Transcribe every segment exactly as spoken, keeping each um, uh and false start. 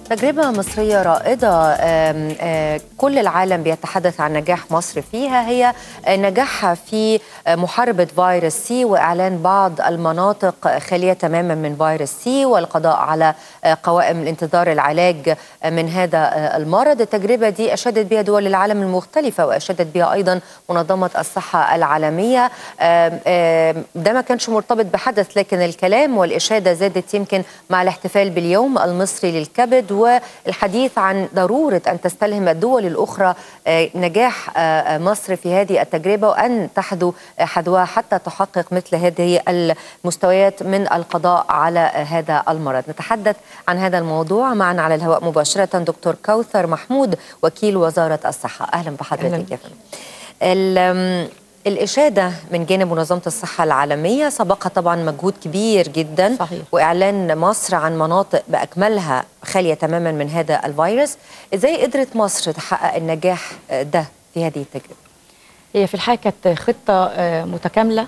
تجربة مصرية رائدة. آم آم كل العالم بيتحدث عن نجاح مصر فيها، هي نجاحها في محاربة فيروس سي وإعلان بعض المناطق خالية تماما من فيروس سي والقضاء على قوائم الانتظار العلاج من هذا المرض. التجربة دي أشادت بها دول العالم المختلفة وأشادت بها أيضا منظمة الصحة العالمية. آم آم ده ما كانش مرتبط بحدث، لكن الكلام والإشادة زادت يمكن مع الاحتفال باليوم المصري للكبد والحديث عن ضرورة أن تستلهم الدول الأخرى نجاح مصر في هذه التجربة وأن تحذو حذوها حتى تحقق مثل هذه المستويات من القضاء على هذا المرض. نتحدث عن هذا الموضوع معنا على الهواء مباشرة دكتور كوثر محمود وكيل وزارة الصحة. أهلا بحضرتك يا فندم. الإشادة من جانب منظمة الصحة العالمية سبقها طبعا مجهود كبير جدا. صحيح. وإعلان مصر عن مناطق بأكملها خالية تماما من هذا الفيروس. إزاي قدرت مصر تحقق النجاح ده في هذه التجربة؟ هي في الحقيقة كانت خطة متكاملة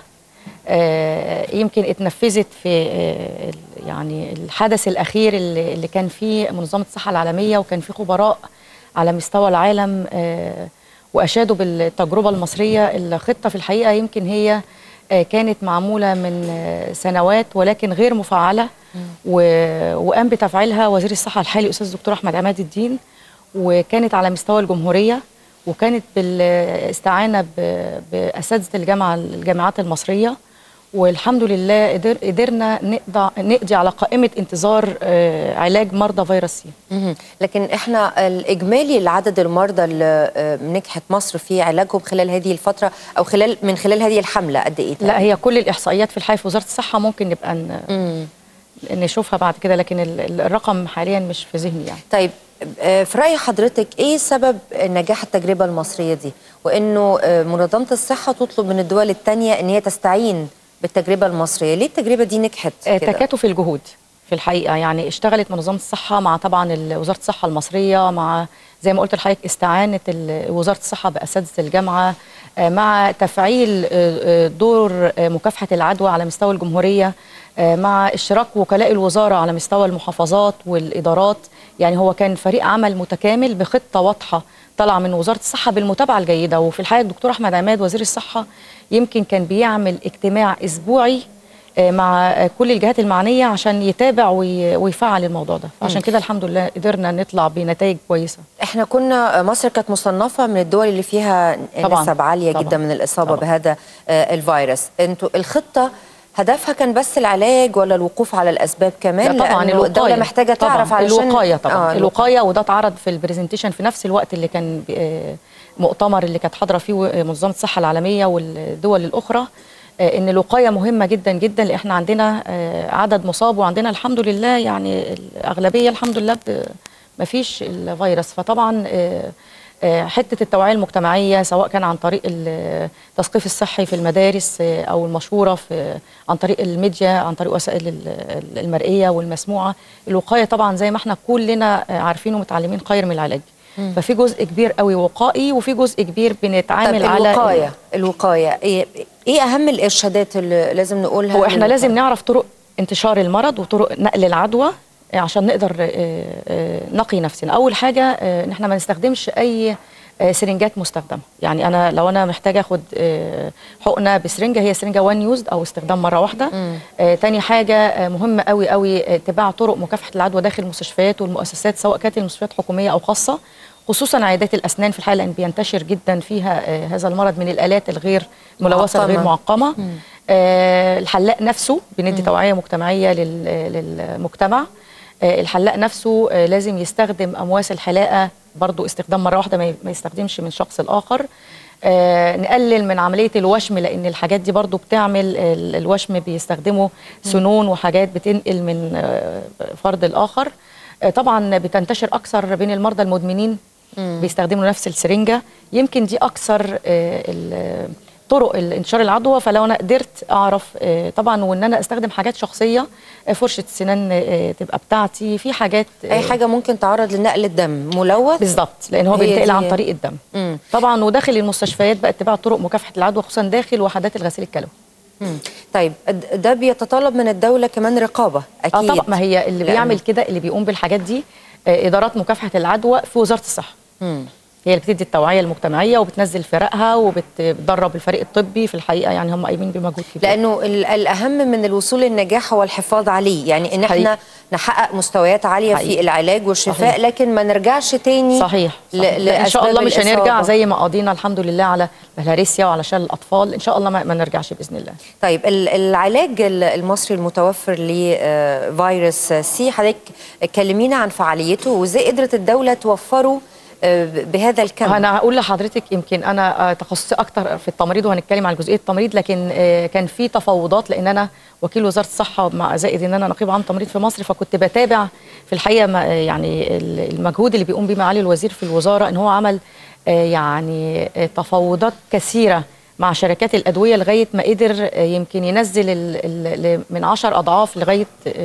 يمكن اتنفذت في يعني الحدث الأخير اللي كان فيه منظمة الصحة العالمية، وكان فيه خبراء على مستوى العالم وأشادوا بالتجربة المصرية. الخطة في الحقيقة يمكن هي كانت معمولة من سنوات ولكن غير مفعلة، وقام بتفعيلها وزير الصحة الحالي أستاذ الدكتور أحمد عماد الدين، وكانت على مستوى الجمهورية، وكانت بالاستعانة بأساتذة الجامعة الجامعات المصرية. والحمد لله قدر قدرنا نقضي نقضي على قائمة انتظار علاج مرضى فيروس سي. لكن احنا الإجمالي لعدد المرضى اللي نجحت مصر في علاجهم خلال هذه الفترة أو خلال من خلال هذه الحملة قد إيه؟ لا، هي كل الإحصائيات في الحقيقة في وزارة الصحة ممكن نبقى نشوفها بعد كده، لكن الرقم حاليا مش في ذهني يعني. طيب، في رأي حضرتك إيه سبب نجاح التجربة المصرية دي، وإنه منظمة الصحة تطلب من الدول الثانية إن هي تستعين بالتجربة المصرية؟ ليه التجربة دي نجحت كده؟ تكاتف الجهود في الحقيقة. يعني اشتغلت منظمة الصحة مع طبعا وزارة الصحة المصرية، مع زي ما قلت لحضرتك استعانة وزارة الصحة بأساتذة الجامعة، مع تفعيل دور مكافحة العدوى على مستوى الجمهورية، مع اشتراك وكلاء الوزارة على مستوى المحافظات والإدارات. يعني هو كان فريق عمل متكامل بخطة واضحة طالعة من وزارة الصحة بالمتابعة الجيدة. وفي الحقيقة الدكتور أحمد عماد وزير الصحة يمكن كان بيعمل اجتماع أسبوعي مع كل الجهات المعنية عشان يتابع ويفعل الموضوع ده. عشان كده الحمد لله قدرنا نطلع بنتائج كويسة. احنا كنا مصر كانت مصنفة من الدول اللي فيها طبعاً نسب عالية طبعاً جدا من الإصابة طبعاً بهذا الفيروس. انتوا الخطة هدفها كان بس العلاج ولا الوقوف على الأسباب كمان؟ لا طبعا الوقاية. الدولة محتاجة تعرف طبعاً علشان الوقاية طبعا آه الوقاية، وده اتعرض في البرزنتيشن في نفس الوقت اللي كان مؤتمر اللي كانت حاضرة فيه منظمة الصحة العالمية والدول الأخرى، ان الوقايه مهمه جدا جدا، لان احنا عندنا عدد مصاب وعندنا الحمد لله يعني الاغلبيه الحمد لله ما فيش الفيروس. فطبعا حته التوعيه المجتمعيه سواء كان عن طريق التثقيف الصحي في المدارس او المشهوره في عن طريق الميديا، عن طريق وسائل المرئيه والمسموعه. الوقايه طبعا زي ما احنا كلنا عارفين ومتعلمين خير من العلاج. ففي جزء كبير قوي وقائي وفي جزء كبير بنتعامل طب على الوقايه الوقايه ايه ايه اهم الارشادات اللي لازم نقولها؟ هو احنا لازم نعرف طرق انتشار المرض وطرق نقل العدوى عشان نقدر نقي نفسنا. اول حاجه ان احنا ما نستخدمش اي سرنجات مستخدمه. يعني انا لو انا محتاجه اخد حقنه بسرنجه، هي سرنجه وان يوزد او استخدام مره واحده. آه تاني حاجه مهمه قوي قوي اتباع طرق مكافحه العدوى داخل المستشفيات والمؤسسات سواء كانت المستشفيات حكوميه او خاصه، خصوصا عيادات الاسنان في الحقيقه لان بينتشر جدا فيها آه هذا المرض من الالات الغير ملوثه الغير معقمه. آه الحلاق نفسه بندي توعيه مجتمعيه للمجتمع. آه الحلاق نفسه آه لازم يستخدم امواس الحلاقه برضو استخدام مرة واحدة، ما يستخدمش من شخص الآخر. آه نقلل من عملية الوشم لأن الحاجات دي برضو بتعمل الوشم بيستخدموا سنون وحاجات بتنقل من آه فرد الآخر. آه طبعا بتنتشر أكثر بين المرضى المدمنين، مم. بيستخدموا نفس السرنجة. يمكن دي أكثر آه طرق الانتشار العدوى. فلو انا قدرت اعرف طبعا وان انا استخدم حاجات شخصيه، فرشه سنان تبقى بتاعتي، في حاجات اي حاجه ممكن تعرض لنقل الدم ملوث بالظبط لان هو بينتقل عن طريق الدم. مم. طبعا وداخل المستشفيات بقى اتباع طرق مكافحه العدوى خصوصا داخل وحدات الغسيل الكلوي. مم. طيب ده بيتطلب من الدوله كمان رقابه اكيد. اه طبعا، ما هي اللي بيعمل كده اللي بيقوم بالحاجات دي ادارات مكافحه العدوى في وزاره الصحه. مم. هي اللي بتدي التوعيه المجتمعيه وبتنزل فرقها وبتدرب الفريق الطبي. في الحقيقه يعني هم قايمين بمجهود كبير، لانه الاهم من الوصول للنجاح هو الحفاظ عليه، يعني ان حقيقي. احنا نحقق مستويات عاليه حقيقي. في العلاج والشفاء. صحيح. لكن ما نرجعش تاني. صحيح, صحيح. ان شاء الله مش هنرجع زي ما قضينا الحمد لله على بلهارسيا وعلى شلل الاطفال، ان شاء الله ما نرجعش باذن الله. طيب العلاج المصري المتوفر لفيروس سي، حضرتك كلمينا عن فعاليته وازاي قدرت الدوله توفره بهذا الكم. انا هقول لحضرتك يمكن انا تخصصي اكتر في التمريض وهنتكلم عن جزئيه التمريض، لكن كان في تفاوضات لان انا وكيل وزاره الصحه مع زائد ان انا نقيب عام تمريض في مصر، فكنت بتابع في الحقيقه يعني المجهود اللي بيقوم بيه معالي الوزير في الوزاره، ان هو عمل يعني تفاوضات كثيره مع شركات الادويه لغايه ما قدر يمكن ينزل من عشر اضعاف لغايه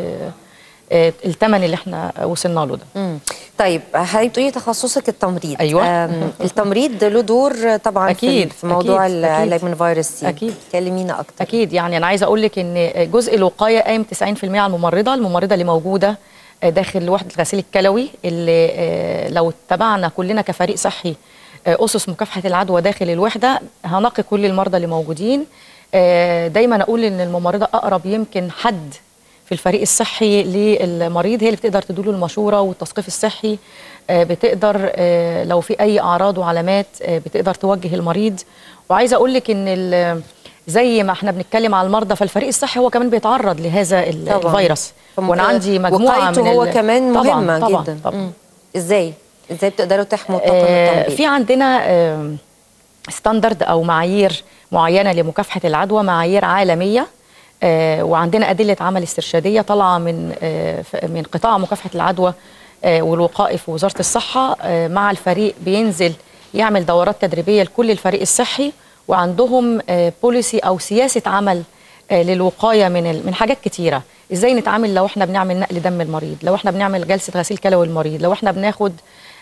الثمن اللي احنا وصلنا له ده. مم. طيب حضرتك بتقولي تخصصك التمريض. ايوه. التمريض له دور طبعا أكيد في موضوع أكيد العلاج من فيروس سي. اكيد. كلمينا اكتر. اكيد. يعني انا عايزه اقول لك ان جزء الوقايه قايم تسعين في المية على الممرضه، الممرضه اللي موجوده داخل وحده الغسيل الكلوي، اللي لو اتبعنا كلنا كفريق صحي اسس مكافحه العدوى داخل الوحده هنقي كل المرضى اللي موجودين. دايما اقول ان الممرضه اقرب يمكن حد في الفريق الصحي للمريض، هي اللي بتقدر تدوله المشوره والتثقيف الصحي، بتقدر لو في اي اعراض وعلامات بتقدر توجه المريض. وعايزه اقول لك ان زي ما احنا بنتكلم على المرضى، فالفريق الصحي هو كمان بيتعرض لهذا الفيروس، وانا عندي مجموعه من هو كمان مهمه طبعًا جدا. طبعًا طبعًا. ازاي ازاي بتقدروا تحموا طاقم التمريض؟ في عندنا ستاندرد او معايير معينه لمكافحه العدوى، معايير عالميه، آه وعندنا أدلة عمل استرشادية طالعة من آه من قطاع مكافحة العدوى آه والوقائي في وزارة الصحة، آه مع الفريق بينزل يعمل دورات تدريبية لكل الفريق الصحي، وعندهم آه بوليسي أو سياسة عمل آه للوقاية من من حاجات كتيرة. إزاي نتعامل لو إحنا بنعمل نقل دم المريض، لو إحنا بنعمل جلسة غسيل كلوي المريض، لو إحنا بناخد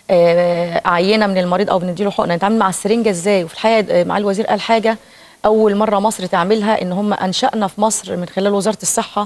آه عينة من المريض أو بنديله حقنة، نتعامل مع السرنجة إزاي. وفي الحقيقة مع الوزير قال حاجة أول مرة مصر تعملها، إن هم أنشأنا في مصر من خلال وزارة الصحة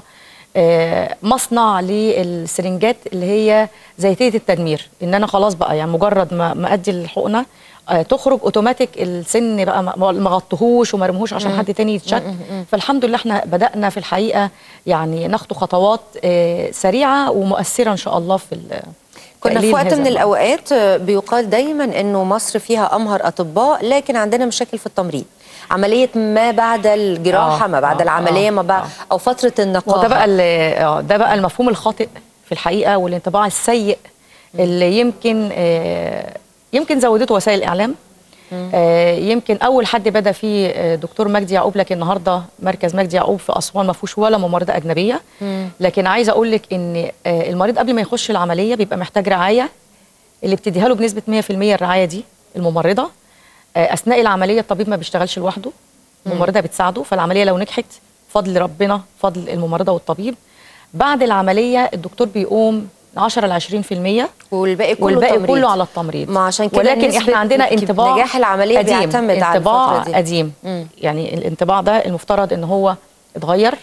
مصنع للسرنجات اللي هي زيتية التدمير، إن أنا خلاص بقى يعني مجرد ما أدي الحقنة تخرج أوتوماتيك، السن بقى ما غطهوش وما رمهوش عشان حد تاني يتشك. فالحمد لله احنا بدأنا في الحقيقة يعني ناخد خطوات سريعة ومؤثرة إن شاء الله في كنا في وقت من الأوقات بيقال دايما إنه مصر فيها أمهر أطباء، لكن عندنا مشاكل في التمريض، عمليه ما بعد الجراحه، ما بعد آه العمليه، ما بعد آه او فتره النقاهه. وده بقى ده بقى المفهوم الخاطئ في الحقيقه والانطباع السيء اللي يمكن آه يمكن زودته وسائل الاعلام. آه يمكن اول حد بدا فيه دكتور مجدي يعقوب، لكن النهارده مركز مجدي يعقوب في اسوان ما فيهوش ولا ممرضه اجنبيه. مم. لكن عايزه اقول لك ان آه المريض قبل ما يخش العمليه بيبقى محتاج رعايه، اللي بتديها له بنسبه مية في المية الرعايه دي الممرضه. اثناء العمليه الطبيب ما بيشتغلش لوحده، الممرضه بتساعده، فالعمليه لو نجحت فضل ربنا، فضل الممرضه والطبيب. بعد العمليه الدكتور بيقوم عشرة ل عشرين في المية والباقي كله والباقي تمريض. كله على التمريض. ما عشان كده ولكن احنا عندنا انطباع نجاح العمليه قديم. بيعتمد على انطباع الفترة دي. قديم. مم. يعني الانطباع ده المفترض ان هو اتغير.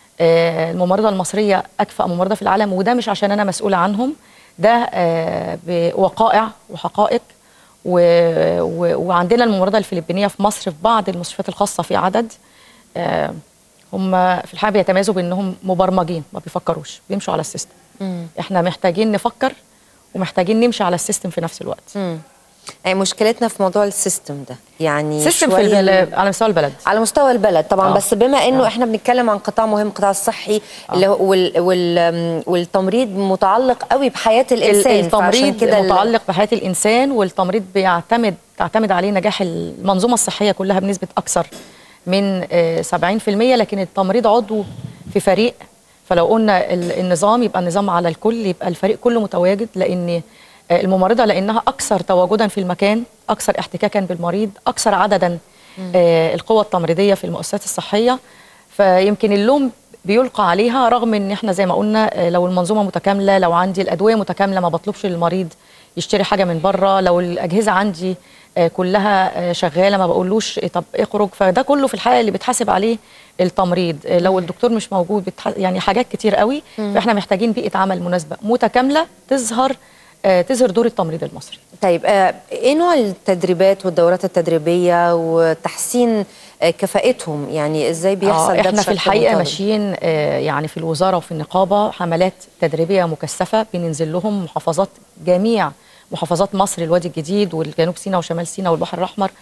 آه الممرضه المصريه اكفأ ممرضه في العالم، وده مش عشان انا مسؤوله عنهم، ده آه بوقائع وحقائق. و... و... وعندنا الممرضه الفلبينيه في مصر في بعض المستشفيات الخاصه في عدد، آه هم في الحقيقه بيتميزوا بانهم مبرمجين، ما بيفكروش، بيمشوا على السيستم. مم. احنا محتاجين نفكر ومحتاجين نمشي على السيستم في نفس الوقت. مم. يعني مشكلتنا في موضوع السيستم ده، يعني سيستم في البلد على مستوى البلد، على مستوى البلد طبعا. آه. بس بما انه آه. احنا بنتكلم عن قطاع مهم، القطاع الصحي آه. اللي هو وال وال والتمريض متعلق قوي بحياه الانسان. التمريض متعلق بحياه الانسان، والتمريض بيعتمد تعتمد عليه نجاح المنظومه الصحيه كلها بنسبه اكثر من سبعين في المية. لكن التمريض عضو في فريق، فلو قلنا النظام يبقى النظام على الكل، يبقى الفريق كله متواجد، لان الممرضه لانها اكثر تواجدا في المكان، اكثر احتكاكا بالمريض، اكثر عددا آه القوى التمريضيه في المؤسسات الصحيه، فيمكن اللوم بيلقى عليها، رغم ان احنا زي ما قلنا آه لو المنظومه متكامله، لو عندي الادويه متكامله ما بطلبش للمريض يشتري حاجه من بره، لو الاجهزه عندي آه كلها آه شغاله ما بقولوش طب اخرج، فده كله في الحقيقه اللي بيتحاسب عليه التمريض. آه لو الدكتور مش موجود يعني حاجات كتير قوي. فاحنا محتاجين بيئه عمل مناسبه متكامله تظهر تظهر دور التمريض المصري. طيب ايه نوع التدريبات والدورات التدريبيه وتحسين كفاءتهم؟ يعني ازاي بيحصل ده؟ احنا في الحقيقه ماشيين يعني في الوزاره وفي النقابه حملات تدريبيه مكثفه، بننزل لهم محافظات، جميع محافظات مصر، الوادي الجديد والجنوب سيناء وشمال سيناء والبحر الاحمر.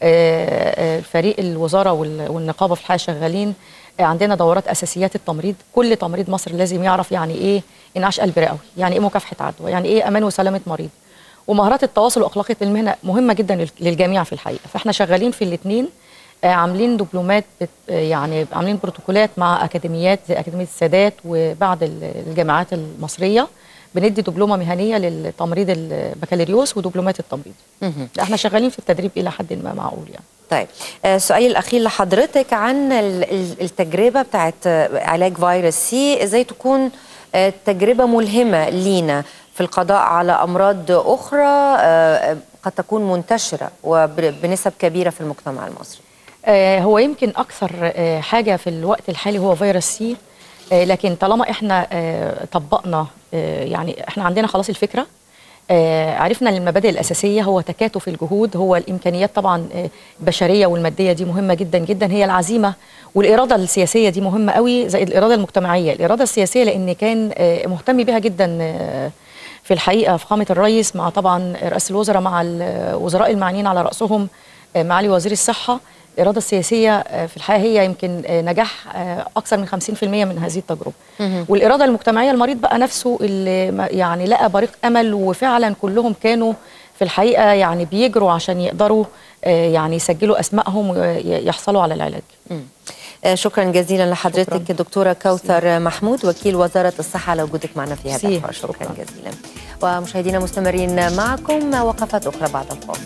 فريق الوزاره والنقابه في الحقيقه شغالين. عندنا دورات اساسيات التمريض، كل تمريض مصر لازم يعرف يعني ايه انعاش قلب رئوي، يعني ايه مكافحه عدوى، يعني ايه امان وسلامه مريض. ومهارات التواصل واخلاقيه المهنه مهمه جدا للجميع في الحقيقه. فاحنا شغالين في الاثنين، عاملين دبلومات، يعني عاملين بروتوكولات مع اكاديميات زي اكاديميه السادات وبعض الجامعات المصريه، بندي دبلومه مهنيه للتمريض البكالوريوس ودبلومات التمريض. احنا شغالين في التدريب الى حد ما معقول يعني. طيب السؤال الاخير لحضرتك عن التجربه بتاعت علاج فيروس سي، ازاي تكون تجربه ملهمه لينا في القضاء على امراض اخرى قد تكون منتشره وبنسب كبيره في المجتمع المصري؟ هو يمكن اكثر حاجه في الوقت الحالي هو فيروس سي، لكن طالما احنا طبقنا، يعني احنا عندنا خلاص الفكره، عرفنا المبادئ الاساسيه، هو تكاتف الجهود، هو الامكانيات طبعا البشريه والماديه دي مهمه جدا جدا، هي العزيمه والاراده السياسيه دي مهمه قوي، زائد الاراده المجتمعيه. الاراده السياسيه لان كان مهتم بها جدا في الحقيقه فخامه الرئيس مع طبعا رئاسه الوزراء مع الوزراء المعنيين على راسهم معالي وزير الصحه. الإرادة السياسية في الحقيقة هي يمكن نجاح أكثر من خمسين بالمئة من هذه التجربة. والإرادة المجتمعية، المريض بقى نفسه اللي يعني لقى بريق أمل، وفعلا كلهم كانوا في الحقيقة يعني بيجروا عشان يقدروا يعني يسجلوا أسمائهم ويحصلوا على العلاج. شكرا جزيلا لحضرتك شكرا. دكتورة كوثر محمود، وكيل وزارة الصحة، على وجودك معنا في هذا الحوار. شكرا جزيلا. ومشاهدينا مستمرين معكم وقفات أخرى بعد الفاصل.